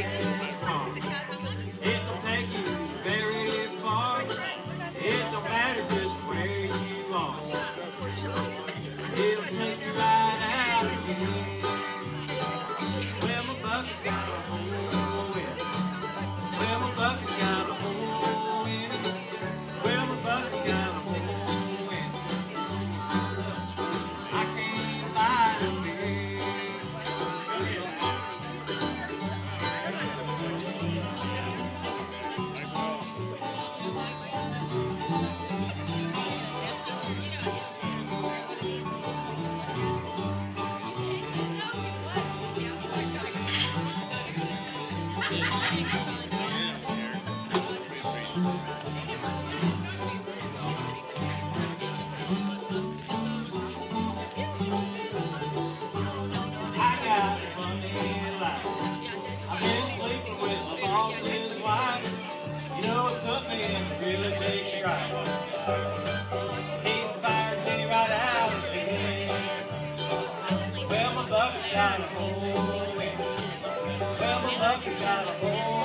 this car. It don't take you very far. It don't matter just where you are. It'll take you right out of here. Well, my bucket's got a hole in it. Well, my bucket's got a hole in it. Well, my bucket's got a hole in it. I can't lie to me. Really big strike. He fired me right out of the head. Well, my bucket's got a hole in it. Well, my bucket's got a hole